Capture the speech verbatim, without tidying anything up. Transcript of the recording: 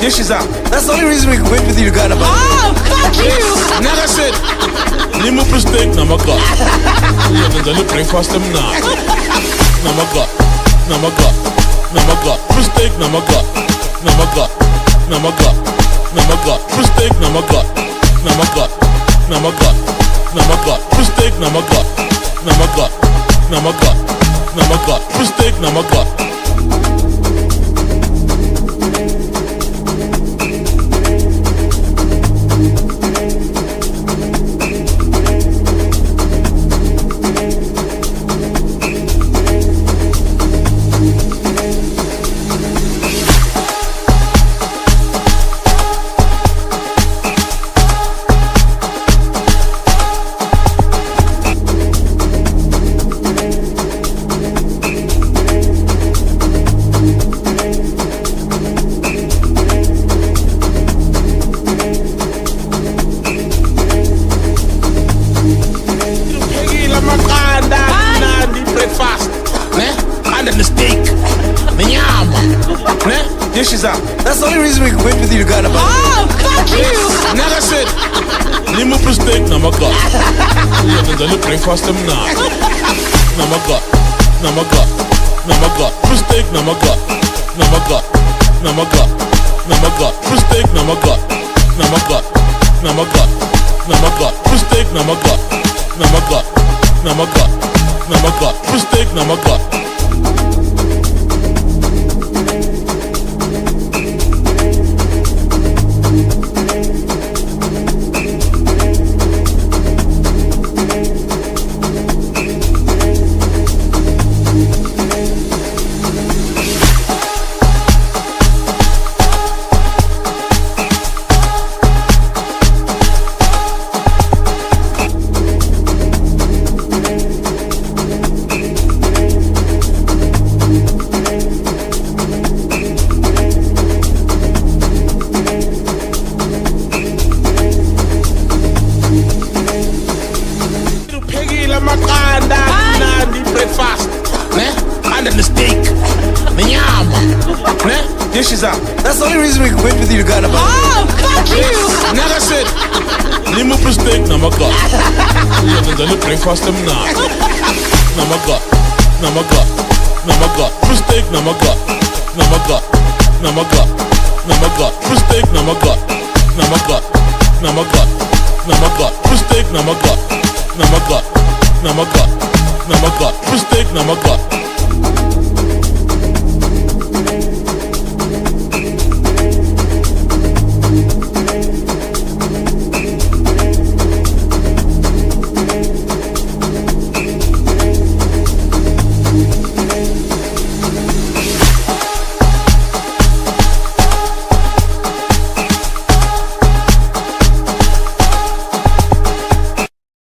dishes out. That's the only reason we went with you to Ghana. Oh, fuck you! Never said. Limu plus steak na maga. Yeah, then the breakfast them na. Na maga, na maga, na maga. Plus steak na maga, na maga, na maga, na maga. Plus steak na maga, na maga, na maga, na maga. Plus steak na maga, na maga, na maga, na maga. Plus steak na maga. Dishes out. That's the only reason we went with you to Ghana. Oh, fuck you! Never said. Limu plus steak na maga. Yeah, then the breakfast them na. Na maga, na maga, na maga. Plus steak na maga, na maga, na maga, na maga. Plus steak na maga, na maga, na maga, na maga. Plus steak na maga, na maga, na maga, na maga. Plus steak na maga. Breakfast, ne? And the steak, the yam, ne? Dishes out. That's the only reason we went with you to Ghana. Oh, fuck you! Never said. Limu plus steak na maga. Yeah, then the breakfast them na. Na maga, na maga, na maga. Plus steak na maga, na maga, na maga, na maga. Plus steak na maga, na maga, na maga, na maga. Plus steak na maga, na maga, na maga. Na maga, plus steak na maga.